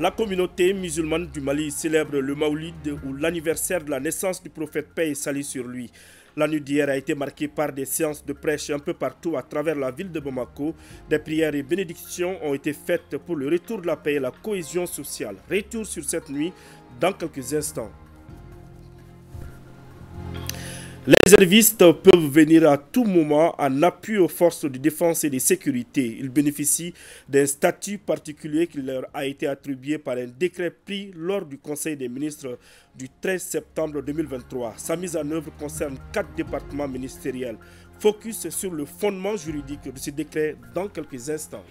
La communauté musulmane du Mali célèbre le Maoulid ou l'anniversaire de la naissance du prophète paix et salut sur lui. La nuit d'hier a été marquée par des séances de prêche un peu partout à travers la ville de Bamako. Des prières et bénédictions ont été faites pour le retour de la paix et la cohésion sociale. Retour sur cette nuit dans quelques instants. Les réservistes peuvent venir à tout moment en appui aux forces de défense et de sécurité. Ils bénéficient d'un statut particulier qui leur a été attribué par un décret pris lors du Conseil des ministres du 13 septembre 2023. Sa mise en œuvre concerne 4 départements ministériels. Focus sur le fondement juridique de ce décret dans quelques instants.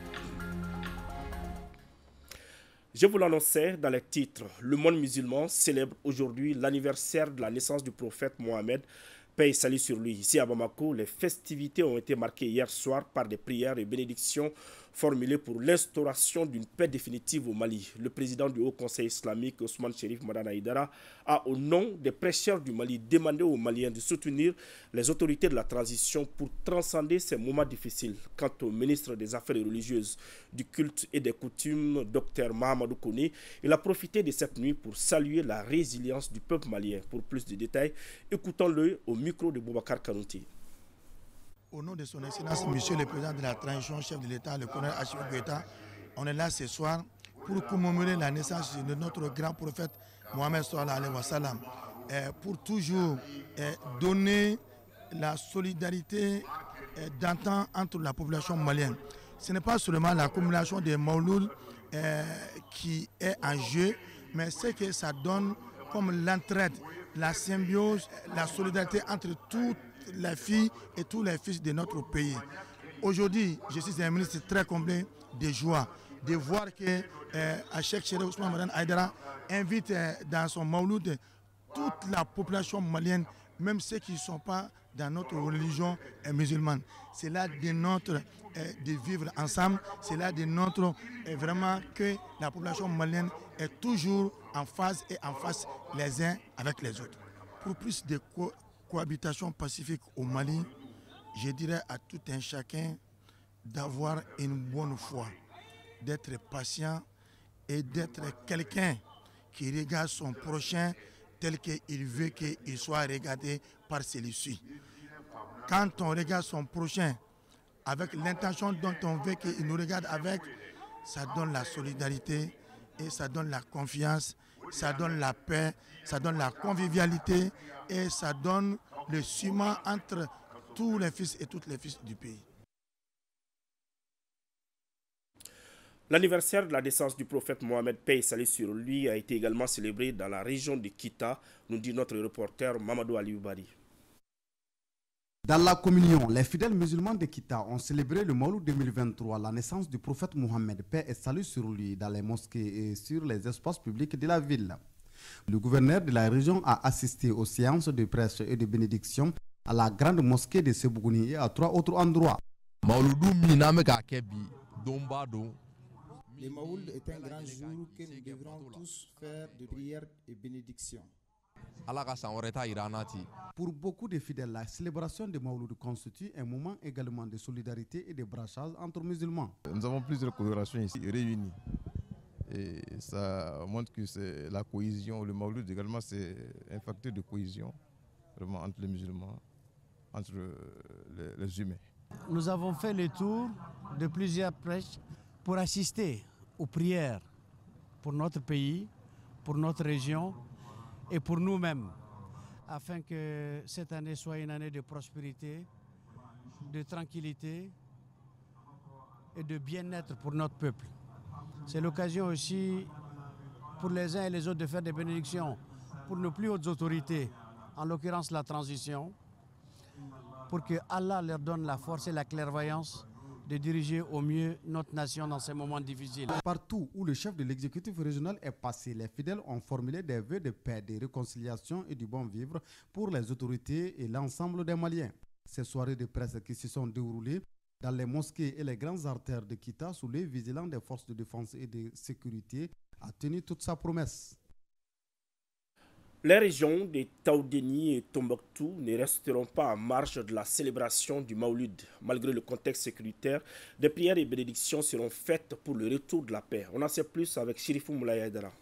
Je vous l'annonçais dans les titres. Le monde musulman célèbre aujourd'hui l'anniversaire de la naissance du prophète Mohammed. Paix et salut sur lui. Ici à Bamako, les festivités ont été marquées hier soir par des prières et bénédictions formulées pour l'instauration d'une paix définitive au Mali. Le président du Haut Conseil islamique, Ousmane Cherif Madani Aïdara, a au nom des prêcheurs du Mali demandé aux Maliens de soutenir les autorités de la transition pour transcender ces moments difficiles. Quant au ministre des Affaires religieuses, du culte et des coutumes, Dr Mahamadou Kone, il a profité de cette nuit pour saluer la résilience du peuple malien. Pour plus de détails, écoutons-le au micro de Boubacar Kanouti. Au nom de son excellence, monsieur le président de la transition, chef de l'État, le colonel Achille Goïta, on est là ce soir pour commémorer la naissance de notre grand prophète Mohamed sallallahu alayhi wa sallam, pour toujours donner la solidarité d'antan entre la population malienne. Ce n'est pas seulement la commémoration des Mauloud qui est en jeu, mais c'est que ça donne comme l'entraide, la symbiose, la solidarité entre toutes les filles et tous les fils de notre pays. Aujourd'hui, je suis un ministre très complet de joie de voir que Cheikh Cherif Ousmane Madani Aïdara invite dans son Mauloud toute la population malienne, même ceux qui ne sont pas dans notre religion musulmane. C'est là de notre de vivre ensemble, c'est là de notre vraiment que la population malienne est toujours en phase et en face les uns avec les autres. Pour plus de cohabitation pacifique au Mali, je dirais à tout un chacun d'avoir une bonne foi, d'être patient et d'être quelqu'un qui regarde son prochain tel qu'il veut qu'il soit regardé par celui-ci. Quand on regarde son prochain avec l'intention dont on veut qu'il nous regarde avec, ça donne la solidarité et ça donne la confiance, ça donne la paix, ça donne la convivialité et ça donne le ciment entre tous les fils et toutes les filles du pays. L'anniversaire de la naissance du prophète Mohamed, paix et salut sur lui, a été également célébré dans la région de Kita, nous dit notre reporter Mamadou Alioubari. Dans la communion, les fidèles musulmans de Kita ont célébré le Mauloud 2023, la naissance du prophète Mohammed, paix et salut sur lui, dans les mosquées et sur les espaces publics de la ville. Le gouverneur de la région a assisté aux séances de prêche et de bénédiction à la grande mosquée de Sebougouni et à 3 autres endroits. Le Maoul est un grand jour que nous devrons tous faire de prières et bénédictions. Pour beaucoup de fidèles, la célébration de Mauloud constitue un moment également de solidarité et de brassage entre musulmans. Nous avons plusieurs congrégations ici réunies. Et ça montre que c'est la cohésion. Le Mauloud également, c'est un facteur de cohésion vraiment entre les musulmans, entre les humains. Nous avons fait le tour de plusieurs prêches pour assister aux prières pour notre pays, pour notre région et pour nous-mêmes, afin que cette année soit une année de prospérité, de tranquillité et de bien-être pour notre peuple. C'est l'occasion aussi pour les uns et les autres de faire des bénédictions pour nos plus hautes autorités, en l'occurrence la transition, pour que Allah leur donne la force et la clairvoyance de diriger au mieux notre nation dans ces moments difficiles. Partout où le chef de l'exécutif régional est passé, les fidèles ont formulé des vœux de paix, de réconciliation et du bon vivre pour les autorités et l'ensemble des Maliens. Ces soirées de presse qui se sont déroulées dans les mosquées et les grandes artères de Kita sous l'œil vigilant des forces de défense et de sécurité a tenu toute sa promesse. Les régions de Taoudéni et Tombouctou ne resteront pas en marge de la célébration du Maouloud. Malgré le contexte sécuritaire, des prières et bénédictions seront faites pour le retour de la paix. On en sait plus avec Chérifou Moulay Aïdara.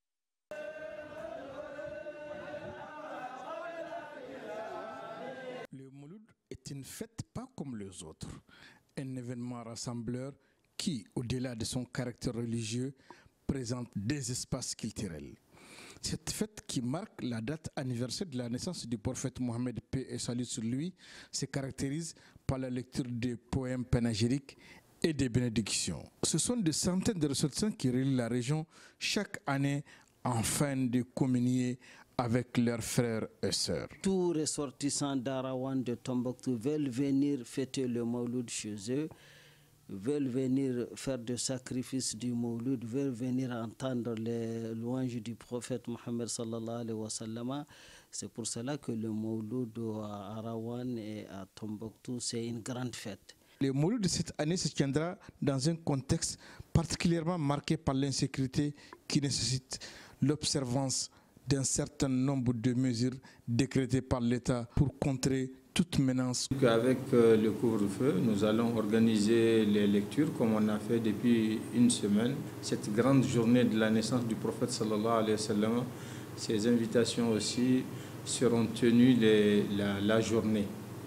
Le Maouloud est une fête pas comme les autres. Un événement rassembleur qui, au-delà de son caractère religieux, présente des espaces culturels. Cette fête qui marque la date anniversaire de la naissance du prophète Mohammed, paix et salut sur lui, se caractérise par la lecture des poèmes panégyriques et des bénédictions. Ce sont des centaines de ressortissants qui relient la région chaque année afin de communier avec leurs frères et sœurs. Tous les ressortissants d'Arawan de Tombouctou veulent venir fêter le Mauloud chez eux, veulent venir faire des sacrifices du Mauloud, veulent venir entendre les louanges du prophète Mohammed sallallahu alayhi wa sallam. C'est pour cela que le Mauloud à Arawan et à Tombouctou, c'est une grande fête. Le Mauloud de cette année se tiendra dans un contexte particulièrement marqué par l'insécurité qui nécessite l'observance d'un certain nombre de mesures décrétées par l'État pour contrer toute menace. Avec le couvre-feu, nous allons organiser les lectures comme on a fait depuis une semaine. Cette grande journée de la naissance du prophète sallallahu alayhi wa sallam, ces invitations aussi seront tenues la journée.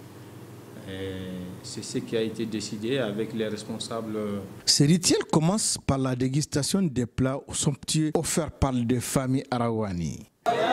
C'est ce qui a été décidé avec les responsables. Ce rituel commence par la dégustation des plats somptueux offerts par des familles arawani.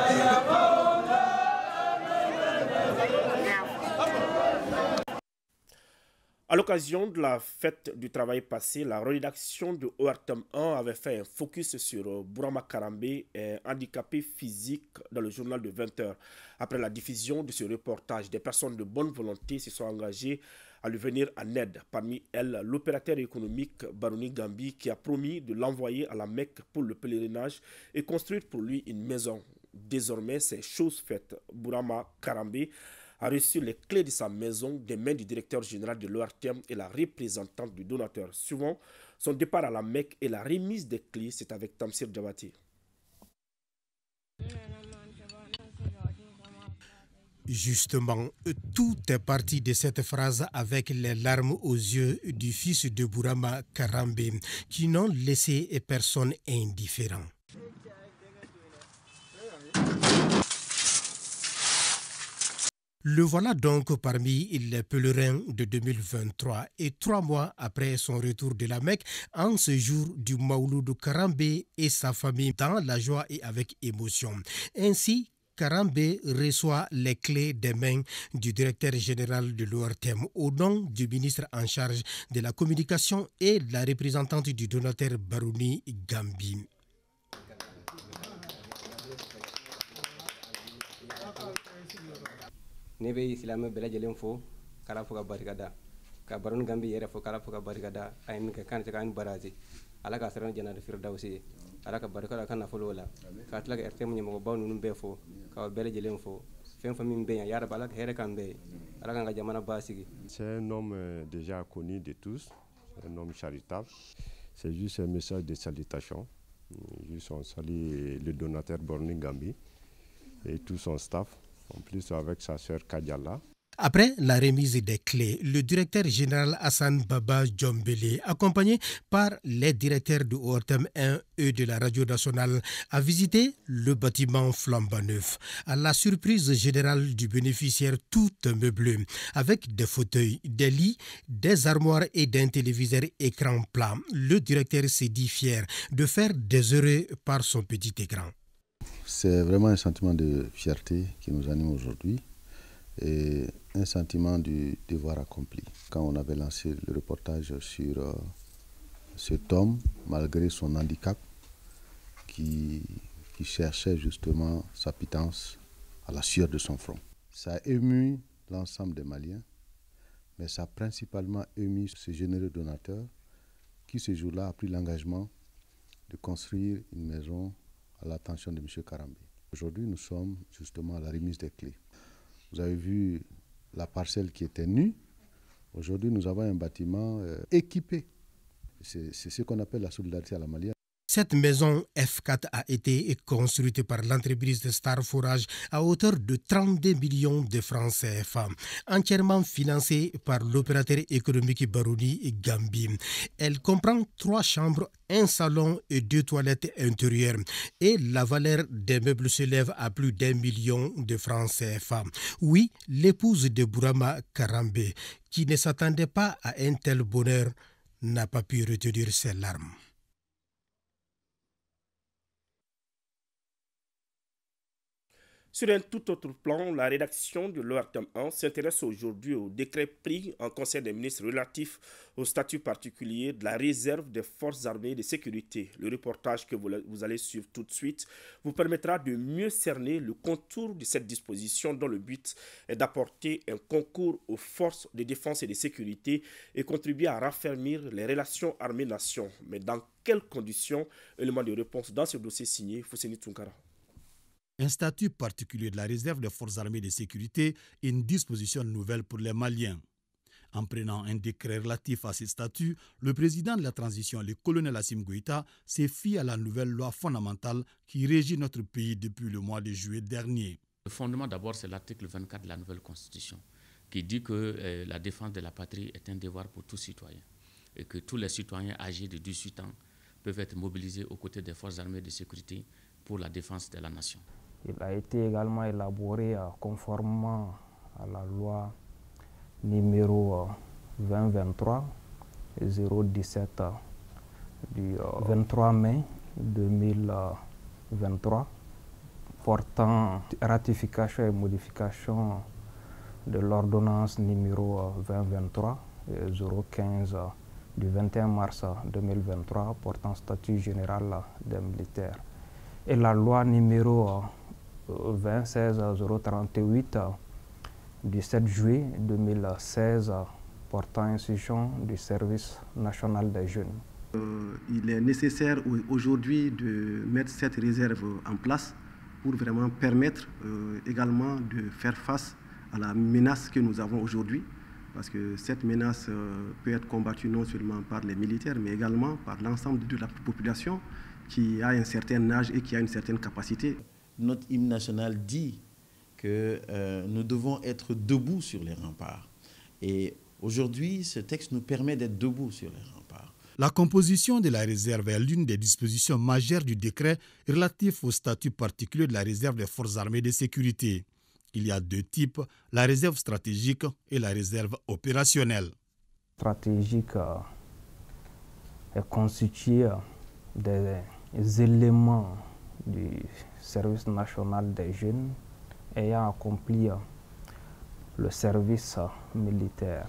À l'occasion de la fête du travail passé, la rédaction de ORTM 1 avait fait un focus sur Bourama Karambé, handicapé physique, dans le journal de 20h. Après la diffusion de ce reportage, des personnes de bonne volonté se sont engagées à lui venir en aide. Parmi elles, l'opérateur économique Barouni Gambi qui a promis de l'envoyer à la Mecque pour le pèlerinage et construire pour lui une maison. Désormais, c'est chose faite. Bourama Karambé a reçu les clés de sa maison des mains du directeur général de l'ORTM et la représentante du donateur. Suivant son départ à la Mecque et la remise des clés, c'est avec Tamsir Djabati. Justement, tout est parti de cette phrase avec les larmes aux yeux du fils de Bourama Karambé, qui n'ont laissé personne indifférent. Le voilà donc parmi les pèlerins de 2023 et 3 mois après son retour de la Mecque, en ce jour du Mauloud, Karambé et sa famille dans la joie et avec émotion. Ainsi, Karambé reçoit les clés des mains du directeur général de l'ORTM au nom du ministre en charge de la communication et de la représentante du donateur Barouni Gambi. ne be silamɛ bɛɛ lajɛlen fo kala fo ka barikada ka Barouni Gambi yɛrɛ fo kala fo ka barikada a ye min kɛ kan tɛ k'an barazi ala ka sɛbɛn jannatu firdawsi ye ala ka barika ka nafolo la ka tila ka RTM ɲɛmɔgɔbaw ninnu bɛɛ fo ka bɛɛ lajɛlen fo fɛn fɛn min bɛ yan ya rabi ala ka hɛrɛ kan bɛɛ ala kan ka jamana basigi. C'est un homme déjà connu de tous, un homme charitable. C'est juste un message de salutation. Juste on salue le donateur Barouni Gambi et tout son staff. En plus avec sa sœur Kadiala. Après la remise des clés, le directeur général Hassan Baba Djombele, accompagné par les directeurs de ORTM 1 et de la radio nationale, a visité le bâtiment flambant neuf. À la surprise générale du bénéficiaire, tout meublé, avec des fauteuils, des lits, des armoires et d'un téléviseur écran plat. Le directeur s'est dit fier de faire des heureux par son petit écran. C'est vraiment un sentiment de fierté qui nous anime aujourd'hui et un sentiment du devoir accompli. Quand on avait lancé le reportage sur cet homme, malgré son handicap, qui cherchait justement sa pitance à la sueur de son front. Ça a ému l'ensemble des Maliens, mais ça a principalement ému ce généreux donateur qui ce jour-là a pris l'engagement de construire une maison à l'attention de M. Karambé. Aujourd'hui, nous sommes justement à la remise des clés. Vous avez vu la parcelle qui était nue. Aujourd'hui, nous avons un bâtiment équipé. C'est ce qu'on appelle la solidarité à la malienne. Cette maison F4 a été construite par l'entreprise de Star Forage à hauteur de 32 millions de francs CFA, entièrement financée par l'opérateur économique Barouni Gambi. Elle comprend 3 chambres, un salon et 2 toilettes intérieures. Et la valeur des meubles s'élève à plus d'1 million de francs CFA. Oui, l'épouse de Bourama Karambe, qui ne s'attendait pas à un tel bonheur, n'a pas pu retenir ses larmes. Sur un tout autre plan, la rédaction de l'ORTM 1 s'intéresse aujourd'hui au décret pris en Conseil des ministres relatif au statut particulier de la réserve des forces armées de sécurité. Le reportage que vous allez suivre tout de suite vous permettra de mieux cerner le contour de cette disposition dont le but est d'apporter un concours aux forces de défense et de sécurité et contribuer à raffermir les relations armées-nation. Mais dans quelles conditions? Élément de réponse dans ce dossier signé Fousseni Tounkara. Un statut particulier de la réserve des forces armées de sécurité est une disposition nouvelle pour les Maliens. En prenant un décret relatif à ce statut, le président de la transition, le colonel Assimi Goïta, s'est fié à la nouvelle loi fondamentale qui régit notre pays depuis le mois de juillet dernier. Le fondement d'abord, c'est l'article 24 de la nouvelle constitution qui dit que la défense de la patrie est un devoir pour tout citoyen et que tous les citoyens âgés de 18 ans peuvent être mobilisés aux côtés des forces armées de sécurité pour la défense de la nation. Il a été également élaboré conformément à la loi numéro 2023 017 du 23 mai 2023 portant ratification et modification de l'ordonnance numéro 2023 015 du 21 mars 2023 portant statut général des militaires et la loi numéro 2016-038 du 7 juillet 2016 portant institution du service national des jeunes. Il est nécessaire aujourd'hui de mettre cette réserve en place pour vraiment permettre également de faire face à la menace que nous avons aujourd'hui, parce que cette menace peut être combattue non seulement par les militaires, mais également par l'ensemble de la population qui a un certain âge et qui a une certaine capacité. Notre hymne national dit que nous devons être debout sur les remparts. Et aujourd'hui, ce texte nous permet d'être debout sur les remparts. La composition de la réserve est l'une des dispositions majeures du décret relatif au statut particulier de la réserve des forces armées de sécurité. Il y a 2 types, la réserve stratégique et la réserve opérationnelle. Stratégique est constituée des éléments du service national des jeunes ayant accompli le service militaire.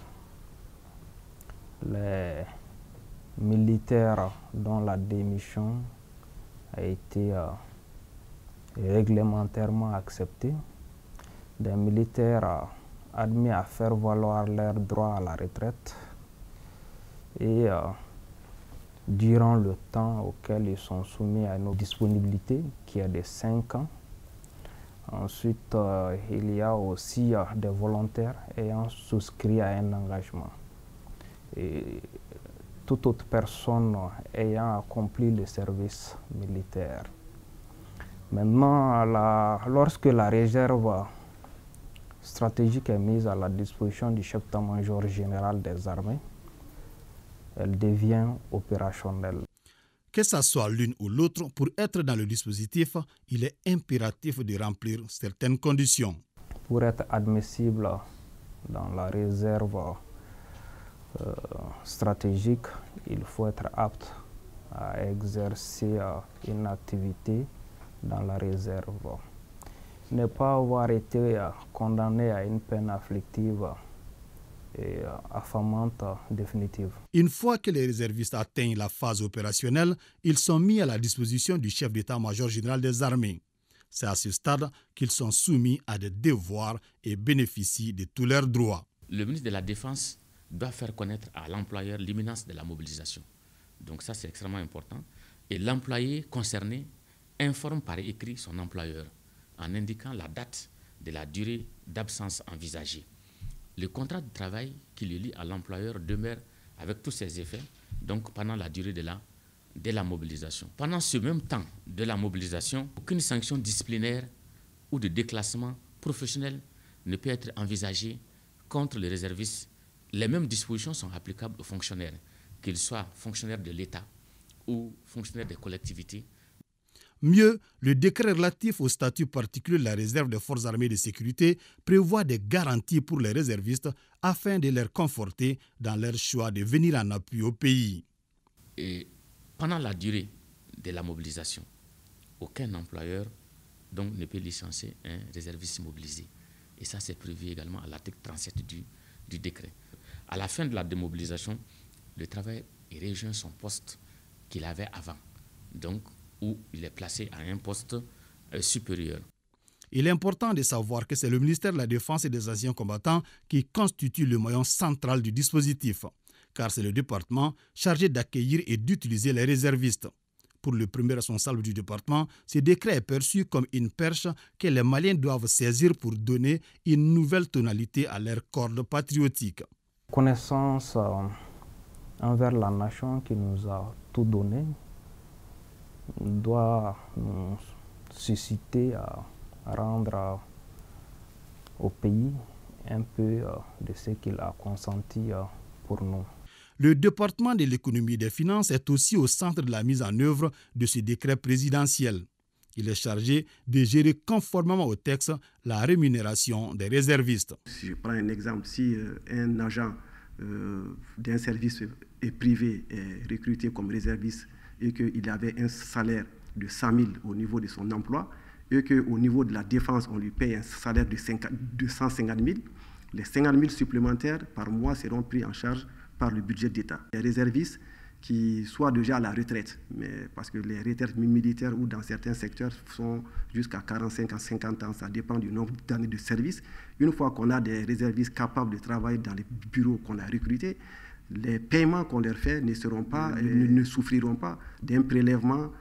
Les militaires dont la démission a été réglementairement acceptée, des militaires admis à faire valoir leur droit à la retraite et durant le temps auquel ils sont soumis à nos disponibilités, qui est de 5 ans. Ensuite, il y a aussi des volontaires ayant souscrit à un engagement. Et toute autre personne ayant accompli le service militaire. Maintenant, lorsque la réserve stratégique est mise à la disposition du chef d'état-major général des armées, elle devient opérationnelle. Que ce soit l'une ou l'autre, pour être dans le dispositif, il est impératif de remplir certaines conditions. Pour être admissible dans la réserve stratégique, il faut être apte à exercer une activité dans la réserve. Ne pas avoir été condamné à une peine afflictive et affamante définitive. Une fois que les réservistes atteignent la phase opérationnelle, ils sont mis à la disposition du chef d'état-major général des armées. C'est à ce stade qu'ils sont soumis à des devoirs et bénéficient de tous leurs droits. Le ministre de la Défense doit faire connaître à l'employeur l'imminence de la mobilisation. Donc ça, c'est extrêmement important. Et l'employé concerné informe par écrit son employeur en indiquant la date de la durée d'absence envisagée. Le contrat de travail qui le lie à l'employeur demeure avec tous ses effets, donc pendant la durée de la de la mobilisation. Pendant ce même temps de la mobilisation, aucune sanction disciplinaire ou de déclassement professionnel ne peut être envisagée contre les réservistes. Les mêmes dispositions sont applicables aux fonctionnaires, qu'ils soient fonctionnaires de l'État ou fonctionnaires des collectivités. Mieux, le décret relatif au statut particulier de la réserve des forces armées de sécurité prévoit des garanties pour les réservistes afin de les conforter dans leur choix de venir en appui au pays. Et pendant la durée de la mobilisation, aucun employeur donc, ne peut licencier un réserviste mobilisé. Et ça, c'est prévu également à l'article 37 du décret. À la fin de la démobilisation, le travailleur rejoint son poste qu'il avait avant, donc où il est placé à un poste supérieur. Il est important de savoir que c'est le ministère de la Défense et des Anciens combattants qui constitue le maillon central du dispositif, car c'est le département chargé d'accueillir et d'utiliser les réservistes. Pour le premier responsable du département, ce décret est perçu comme une perche que les Maliens doivent saisir pour donner une nouvelle tonalité à leur corde patriotique. Connaissance envers la nation qui nous a tout donné doit nous susciter à rendre au pays un peu de ce qu'il a consenti pour nous. Le département de l'économie et des finances est aussi au centre de la mise en œuvre de ce décret présidentiel. Il est chargé de gérer conformément au texte la rémunération des réservistes. Si je prends un exemple, si un agent d'un service privé est recruté comme réserviste et qu'il avait un salaire de 100 000 au niveau de son emploi et qu'au niveau de la défense, on lui paye un salaire de 150 000, les 50 000 supplémentaires par mois seront pris en charge par le budget d'État. Les réservistes qui soient déjà à la retraite, mais parce que les retraites militaires ou dans certains secteurs sont jusqu'à 45 à 50 ans, ça dépend du nombre d'années de service. Une fois qu'on a des réservistes capables de travailler dans les bureaux qu'on a recrutés, les paiements qu'on leur fait ne seront pas, ne souffriront pas d'un prélèvement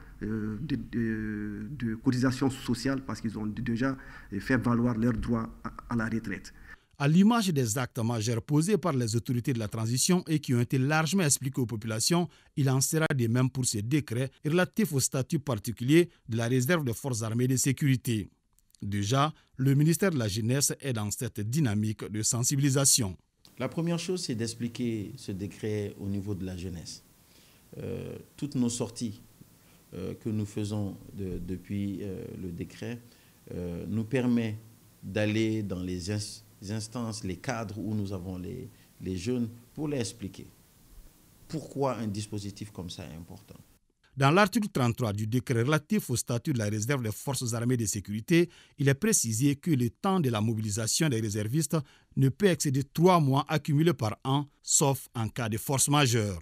de cotisation sociale parce qu'ils ont déjà fait valoir leurs droits à la retraite. À l'image des actes majeurs posés par les autorités de la transition et qui ont été largement expliqués aux populations, il en sera de même pour ce décret relatif au statut particulier de la réserve des forces armées de sécurité. Déjà, le ministère de la Jeunesse est dans cette dynamique de sensibilisation. La première chose, c'est d'expliquer ce décret au niveau de la jeunesse. Toutes nos sorties que nous faisons depuis le décret nous permet d'aller dans les instances, les cadres où nous avons les jeunes pour les expliquer pourquoi un dispositif comme ça est important. Dans l'article 33 du décret relatif au statut de la réserve des forces armées de sécurité, il est précisé que le temps de la mobilisation des réservistes ne peut excéder 3 mois accumulés par an, sauf en cas de force majeure.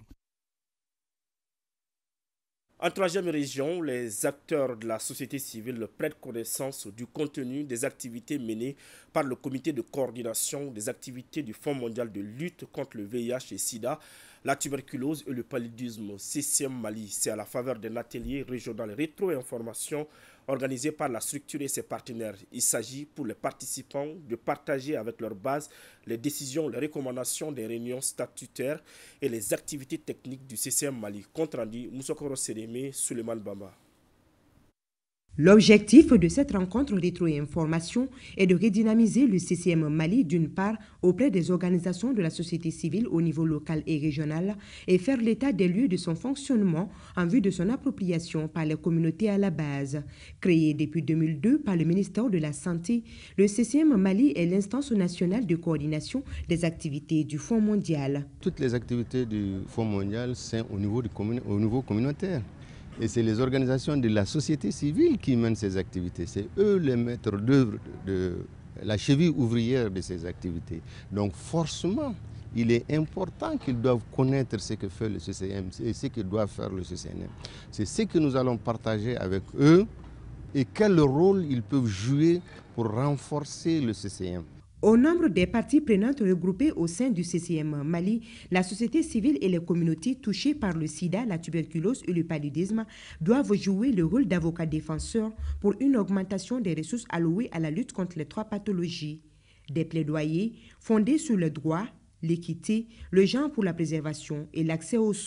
En troisième région, les acteurs de la société civile prennent connaissance du contenu des activités menées par le comité de coordination des activités du Fonds mondial de lutte contre le VIH et SIDA, la tuberculose et le paludisme CCM Mali. C'est à la faveur d'un atelier régional rétro-information organisé par la structure et ses partenaires. Il s'agit pour les participants de partager avec leur base les décisions, les recommandations des réunions statutaires et les activités techniques du CCM Mali. Compte rendu, Moussokoro Sérémé, Suleiman Bamba. L'objectif de cette rencontre rétro-information est de redynamiser le CCM Mali d'une part auprès des organisations de la société civile au niveau local et régional et faire l'état des lieux de son fonctionnement en vue de son appropriation par les communautés à la base. Créé depuis 2002 par le ministère de la Santé, le CCM Mali est l'instance nationale de coordination des activités du Fonds mondial. Toutes les activités du Fonds mondial sont au niveau communautaire. Et c'est les organisations de la société civile qui mènent ces activités. C'est eux les maîtres d'œuvre, la cheville ouvrière de ces activités. Donc forcément, il est important qu'ils doivent connaître ce que fait le CCM et ce que doit faire le CCNM. C'est ce que nous allons partager avec eux et quel rôle ils peuvent jouer pour renforcer le CCM. Au nombre des parties prenantes regroupées au sein du CCM Mali, la société civile et les communautés touchées par le sida, la tuberculose et le paludisme doivent jouer le rôle d'avocats défenseurs pour une augmentation des ressources allouées à la lutte contre les 3 pathologies. Des plaidoyers fondés sur le droit, l'équité, le genre pour la préservation et l'accès aux soins.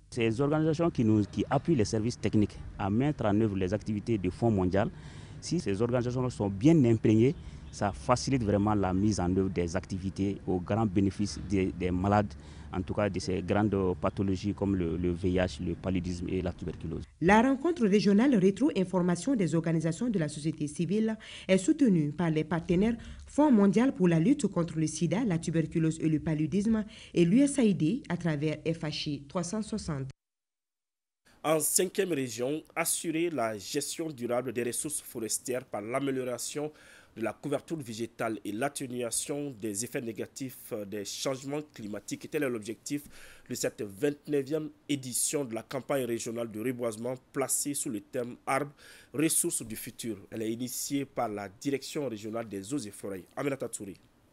Ces organisations qui appuient les services techniques à mettre en œuvre les activités du Fonds mondial, si ces organisations sont bien imprégnées, ça facilite vraiment la mise en œuvre des activités au grand bénéfice des malades, en tout cas de ces grandes pathologies comme le VIH, le paludisme et la tuberculose. La rencontre régionale rétro-information des organisations de la société civile est soutenue par les partenaires Fonds mondial pour la lutte contre le sida, la tuberculose et le paludisme et l'USAID à travers FHI 360. En 5e région, assurer la gestion durable des ressources forestières par l'amélioration de la couverture végétale et l'atténuation des effets négatifs des changements climatiques. Tel est l'objectif de cette 29e édition de la campagne régionale de reboisement placée sous le thème Arbres, ressources du futur. Elle est initiée par la Direction régionale des eaux et forêts. Aminata Touré.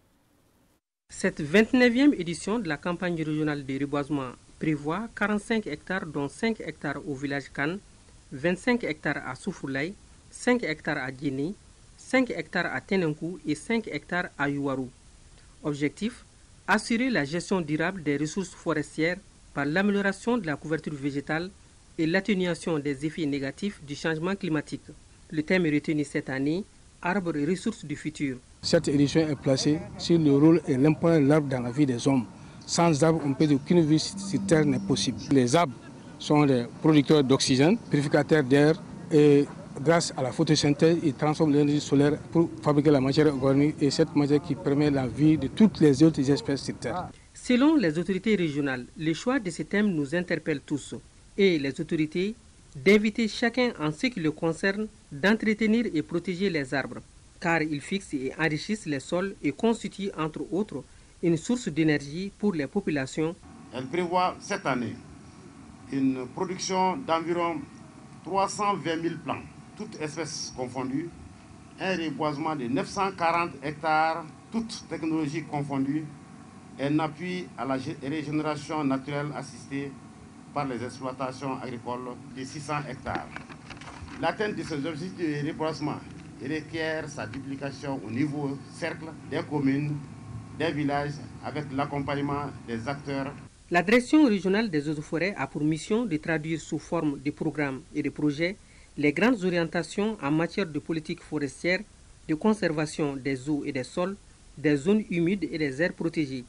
Cette 29e édition de la campagne régionale de reboisement prévoit 45 hectares dont 5 hectares au village Kane, 25 hectares à Soufoulaye, 5 hectares à Guinée, 5 hectares à Tenenkou et 5 hectares à Yuwaru. Objectif, assurer la gestion durable des ressources forestières par l'amélioration de la couverture végétale et l'atténuation des effets négatifs du changement climatique. Le thème est retenu cette année, Arbres et ressources du futur. Cette édition est placée sur le rôle et l'importance de l'arbre dans la vie des hommes. Sans arbres, on peut dire qu'aucune vie sur Terre n'est possible. Les arbres sont des producteurs d'oxygène, purificateurs d'air et grâce à la photosynthèse, ils transforment l'énergie solaire pour fabriquer la matière organique et cette matière qui permet la vie de toutes les autres espèces sur Terre. Selon les autorités régionales, le choix de ce thème nous interpelle tous et les autorités d'inviter chacun en ce qui le concerne d'entretenir et protéger les arbres, car ils fixent et enrichissent les sols et constituent entre autres une source d'énergie pour les populations. Elle prévoit cette année une production d'environ 320 000 plants, toutes espèces confondues, un reboisement de 940 hectares, toutes technologies confondues, un appui à la régénération naturelle assistée par les exploitations agricoles de 600 hectares. L'atteinte de ces objectifs de reboisement requiert sa duplication au niveau cercle des communes, des villages, avec l'accompagnement des acteurs. La Direction régionale des eaux et forêts a pour mission de traduire sous forme de programmes et de projets les grandes orientations en matière de politique forestière, de conservation des eaux et des sols, des zones humides et des aires protégées.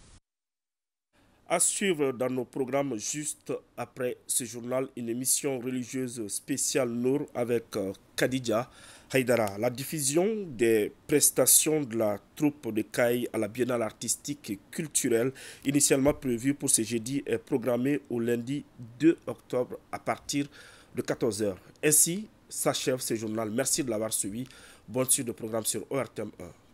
À suivre dans nos programmes juste après ce journal, une émission religieuse spéciale Nour avec Khadija Haïdara. La diffusion des prestations de la troupe de Caille à la Biennale artistique et culturelle, initialement prévue pour ce jeudi, est programmée au lundi 2 octobre à partir de 14h. Ainsi s'achève ce journal. Merci de l'avoir suivi. Bonne suite de programme sur ORTM 1.